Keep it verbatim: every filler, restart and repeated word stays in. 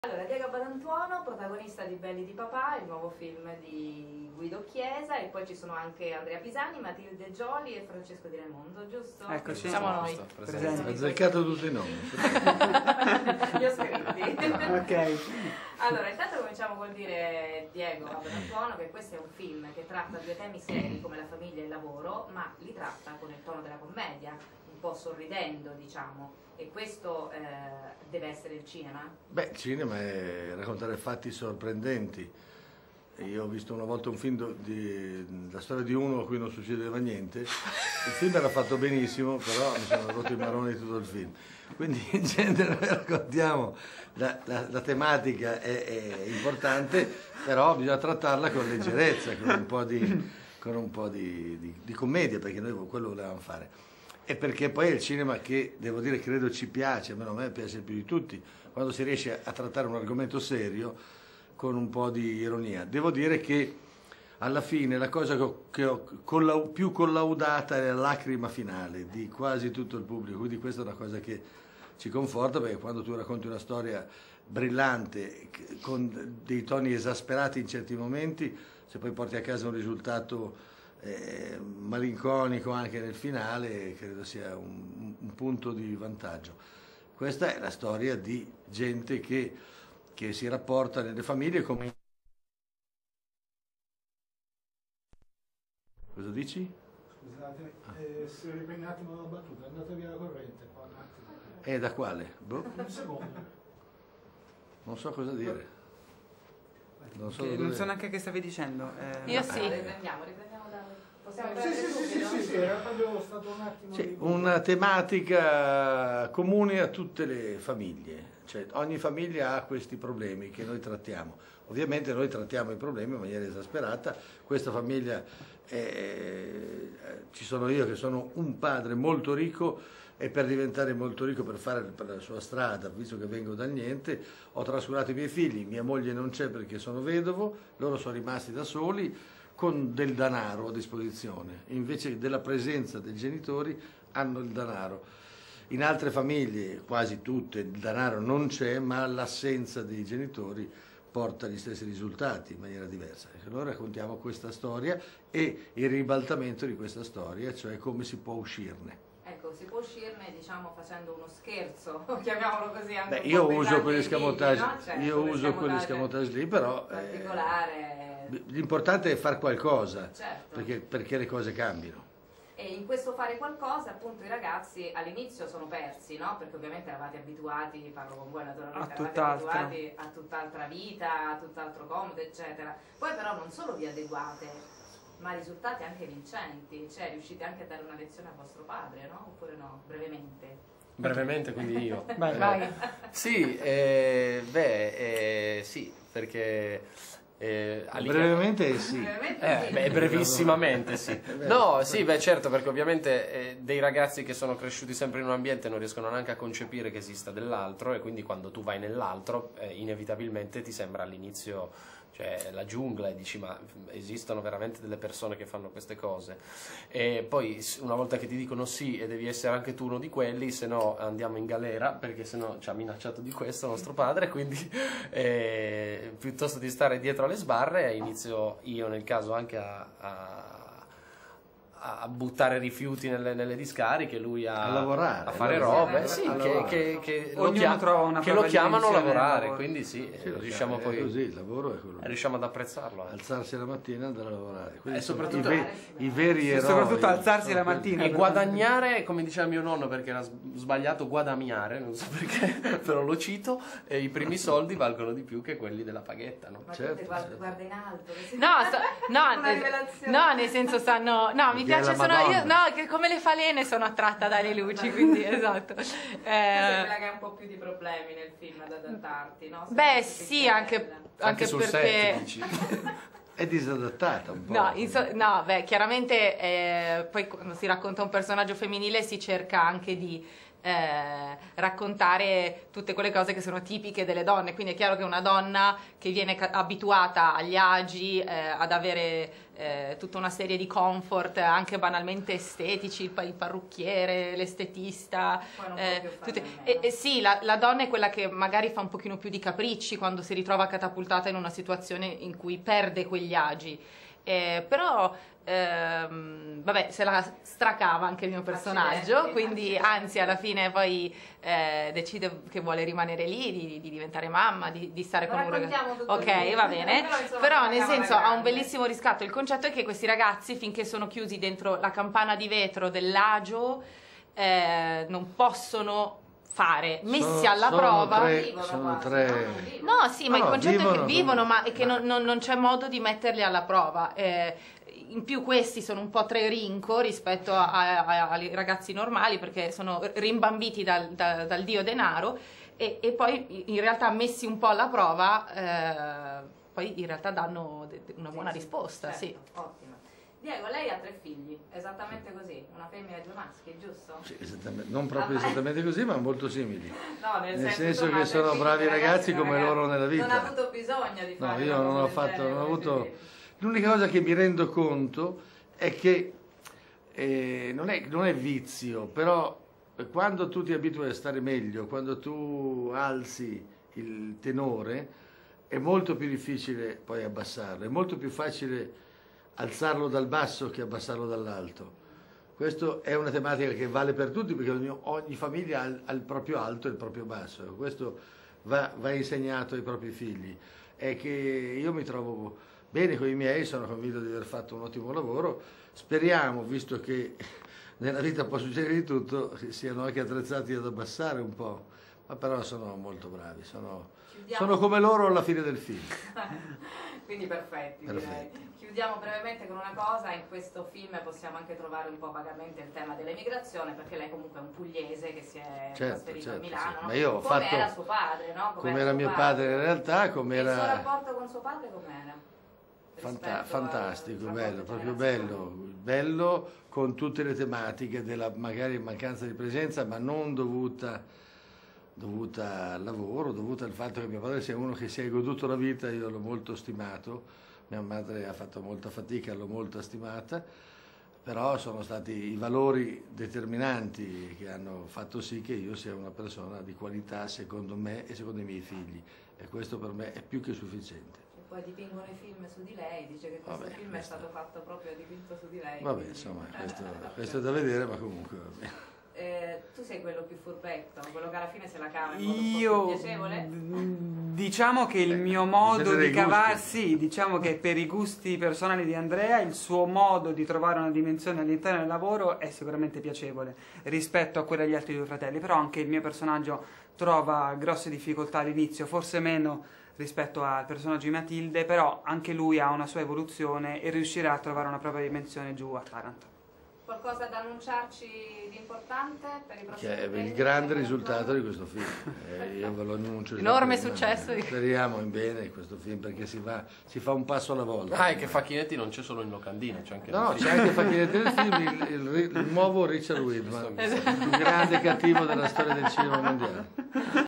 Allora, Diego Badantuono, protagonista di Belli di Papà, il nuovo film di Guido Chiesa, e poi ci sono anche Andrea Pisani, Matilde Gioli e Francesco Di Raimondo, giusto? Eccoci, siamo noi. Presenti. Ho azzeccato tutti i nomi. Li ho scritti. Ok. Allora, intanto cominciamo col dire Diego Badantuono che questo è un film che tratta due temi seri come la famiglia e il lavoro, ma li tratta con il tono della commedia, un po' sorridendo, diciamo. E questo eh, deve essere il cinema? Beh, il cinema è raccontare fatti sorprendenti. Io ho visto una volta un film do, di, la storia di uno a cui non succedeva niente. Il film era fatto benissimo, però mi sono rotto i maroni tutto il film. Quindi in genere noi raccontiamo, la, la, la tematica è, è importante, però bisogna trattarla con leggerezza, con un po' di, con un po' di, di, di commedia, perché noi quello volevamo fare. E perché poi è il cinema che, devo dire, credo ci piace, almeno a me piace più di tutti, quando si riesce a trattare un argomento serio con un po' di ironia. Devo dire che alla fine la cosa che ho, che ho collau, più collaudata è la lacrima finale di quasi tutto il pubblico, quindi questa è una cosa che ci conforta, perché quando tu racconti una storia brillante, con dei toni esasperati in certi momenti, se poi porti a casa un risultato Eh, malinconico anche nel finale, credo sia un, un punto di vantaggio. Questa è la storia di gente che, che si rapporta nelle famiglie come... Cosa dici? Scusate, eh, se riprendi un attimo la battuta, è andata via la corrente qua un attimo. E da quale? Boh. Un secondo. Non so cosa dire. Non so, Che non so neanche che stavi dicendo. Eh, Io sì. Riprendiamo, riprendiamo da... Possiamo Sì, sì, sì, sì, sì, sì, era proprio stato un attimo... sì, di... una tematica comune a tutte le famiglie, cioè ogni famiglia ha questi problemi che noi trattiamo. Ovviamente noi trattiamo i problemi in maniera esasperata. Questa famiglia, eh, ci sono io che sono un padre molto ricco, e per diventare molto ricco, per fare per la sua strada, visto che vengo dal niente, ho trascurato i miei figli, mia moglie non c'è perché sono vedovo, loro sono rimasti da soli, con del denaro a disposizione, invece della presenza dei genitori hanno il denaro. In altre famiglie, quasi tutte, il denaro non c'è, ma l'assenza dei genitori porta agli stessi risultati in maniera diversa. Noi raccontiamo questa storia e il ribaltamento di questa storia, cioè come si può uscirne. Ecco, si può uscirne, diciamo, facendo uno scherzo, chiamiamolo così, anche Beh, un io po' uso quegli pesante ai scamotage, figli, no? Certo, io uso quegli scamotage lì, però eh, particolare. l'importante è far qualcosa, Certo. perché, perché le cose cambino. E in questo fare qualcosa, appunto, i ragazzi all'inizio sono persi, no? Perché ovviamente eravate abituati, parlo con voi naturalmente, A eravate tutt'altro. abituati a tutt'altra vita, a tutt'altro comodo, eccetera. Poi però non solo vi adeguate, ma risultate anche vincenti, cioè riuscite anche a dare una lezione a vostro padre, no? Oppure no? Brevemente. Brevemente, quindi io. Vai, Eh, vai. Sì, eh, beh, eh, sì, perché... Eh, Brevemente sì. Brevemente Eh, sì. beh, brevissimamente sì. No, sì, beh, certo, perché ovviamente eh, dei ragazzi che sono cresciuti sempre in un ambiente non riescono neanche a concepire che esista dell'altro, e quindi quando tu vai nell'altro eh, inevitabilmente ti sembra all'inizio, cioè, la giungla, e dici ma esistono veramente delle persone che fanno queste cose, e poi una volta che ti dicono sì e devi essere anche tu uno di quelli, se no andiamo in galera, perché se no ci ha minacciato di questo nostro padre, quindi eh, piuttosto di stare dietro alle sbarre inizio io nel caso anche a, a a buttare rifiuti nelle, nelle discariche, lui a, A lavorare, a fare a robe, lavorare, sì, a che, lavorare. che, che lo, Ognuno chia- trova una che lo propria chiamano a dimensione del lavorare, lavoro. quindi sì, Sì, riusciamo è poi così, il lavoro è quello. riusciamo ad apprezzarlo anche. Alzarsi la mattina e andare a lavorare. Quelli E sono soprattutto- i, ve- i veri Sì, eroi. soprattutto alzarsi sono la quelli- mattina. E guadagnare, come diceva mio nonno, perché era sbagliato guadagnare, non so perché, però lo cito, e i primi soldi valgono di più che quelli della paghetta, no? Ma Certo, te guarda, certo. guarda in alto. così. No, sto- no, Una eh, rivelazione. no, nel senso stanno. No, mi Perché è piace, la sono io. Madonna. No, che come le falene sono attratta dalle luci, quindi esatto. Mi Eh, sembra che hai un po' più di problemi nel film ad adattarti, no? Sei beh, un po' più sì, piccola. anche, anche sul set, perché. dici. È disadattata un po'. No, inso- no, beh, chiaramente eh, poi quando si racconta un personaggio femminile si cerca anche di eh, raccontare tutte quelle cose che sono tipiche delle donne, quindi è chiaro che una donna che viene ca- abituata agli agi, eh, ad avere eh, tutta una serie di comfort anche banalmente estetici, il, pa- il parrucchiere, l'estetista, Poi non può eh, più fare tutte- nemmeno. e, e sì, la, la donna è quella che magari fa un pochino più di capricci quando si ritrova catapultata in una situazione in cui perde quegli agi. Eh, però ehm, vabbè, se la stracava anche il mio personaggio, Accidenti, quindi accidenti. anzi alla fine poi eh, decide che vuole rimanere lì, di, di diventare mamma, di, di stare Lo con un raccontiamo ragazzo. tutto Ok, lì. va bene. Però, insomma, Però nel parliamo alla senso ha un grande. bellissimo riscatto. Il concetto è che questi ragazzi, finché sono chiusi dentro la campana di vetro dell'agio, eh, non possono fare, messi Sono- alla sono prova. tre- Vivono sono quasi, tre- no? Non vivono. No, sì, ma No, il concetto è vivono che vivono, come- ma è che non, non- non c'è modo di metterli alla prova. Eh, in più questi sono un po' tre rinco rispetto a- a- a- ai ragazzi normali, perché sono rimbambiti dal, da- dal dio denaro e, e poi in realtà messi un po' alla prova, eh, poi in realtà danno de- de- una Sì, buona sì, risposta, certo, sì. Ottimo. Diego, lei ha tre figli, esattamente così, una femmina e due maschi, giusto? Sì, esattamente. Non proprio Ah, ma- esattamente così, ma molto simili. No, nel, Nel senso insomma, che tre sono figli, bravi due ragazzi come ragazzi. loro nella vita. Non ha avuto bisogno di No, fare io una non cosa ho del fatto, genere non ho con i avuto... figli. L'unica cosa che mi rendo conto è che eh, non, è, non è vizio, però quando tu ti abitui a stare meglio, quando tu alzi il tenore, è molto più difficile poi abbassarlo, è molto più facile alzarlo dal basso che abbassarlo dall'alto. Questa è una tematica che vale per tutti, perché ogni, ogni famiglia ha, ha il proprio alto e il proprio basso. Questo va, va insegnato ai propri figli. È che io mi trovo bene con i miei, sono convinto di aver fatto un ottimo lavoro. Speriamo, visto che nella vita può succedere di tutto, che siano anche attrezzati ad abbassare un po', ma però sono molto bravi, sono, Chiudiamo. sono come loro alla fine del film. Quindi perfetti, Perfetti. direi. Chiudiamo brevemente con una cosa: in questo film possiamo anche trovare un po' vagamente il tema dell'emigrazione, perché lei comunque è un pugliese che si è Certo, trasferito certo, a Milano, sì. no? Ma io ho come fatto- era suo padre, no? Come era suo mio padre in realtà, come E il suo era... rapporto con suo padre com'era? Fanta- Rispetto fantastico, al bello, rapporto proprio generazionale? bello, bello con tutte le tematiche della magari mancanza di presenza, ma non dovuta, dovuta al lavoro, dovuta al fatto che mio padre sia uno che si è goduto la vita. Io l'ho molto stimato, mia madre ha fatto molta fatica, l'ho molto stimata, però sono stati i valori determinanti che hanno fatto sì che io sia una persona di qualità secondo me e secondo i miei figli, e questo per me è più che sufficiente. E poi dipingono i film su di lei, dice che questo Vabbè, film questo- è stato fatto proprio dipinto su di lei. Vabbè, quindi- insomma, questo, questo è da vedere, ma comunque va bene. Eh, tu sei quello più furbetto, quello che alla fine se la cava in modo un po' Io più piacevole? mm, diciamo che il Eh, mio dipende modo dai di gusti. cavarsi, diciamo che per i gusti personali di Andrea, il suo modo di trovare una dimensione all'interno del lavoro è sicuramente piacevole rispetto a quella degli altri due fratelli, però anche il mio personaggio trova grosse difficoltà all'inizio, forse meno rispetto al personaggio di Matilde, però anche lui ha una sua evoluzione e riuscirà a trovare una propria dimensione giù a Taranto. Qualcosa da annunciarci di importante per i prossimi Che è il impegni? grande risultato di questo film. Eh, io ve lo annuncio. già Enorme prima. successo di- Speriamo in bene in questo film, perché si, va, si fa un passo alla volta. Ah, e che Facchinetti non c'è solo in locandina, c'è anche No, nel c'è film. anche Facchinetti nel film, il, il- il nuovo Richard Widmark, il più grande cattivo della storia del cinema mondiale.